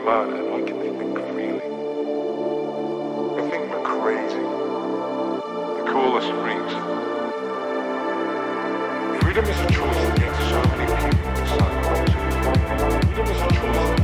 murder and we can think freely. They think we're crazy. They call us freaks. Freedom is a choice that makes so many people decide not to. Freedom is a choice that